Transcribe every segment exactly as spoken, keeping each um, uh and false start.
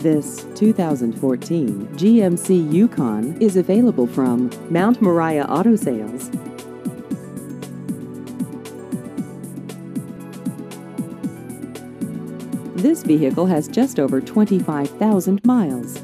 This two thousand fourteen G M C Yukon is available from Mount Moriah Auto Sales. This vehicle has just over twenty-five thousand miles.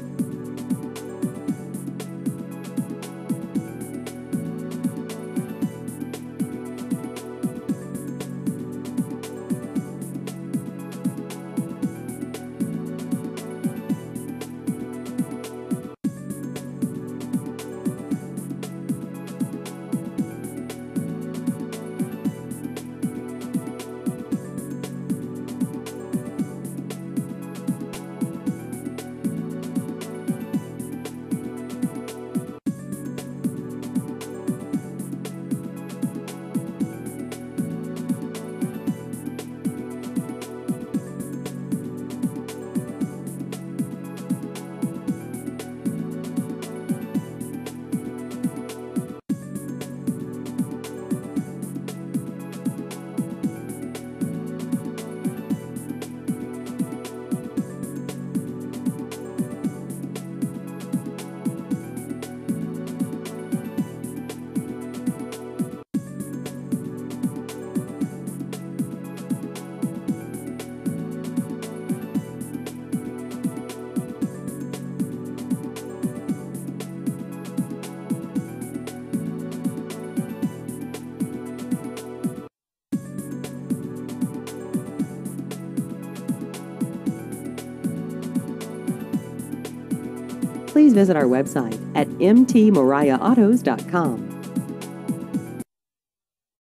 Please visit our website at m t moriah autos dot com.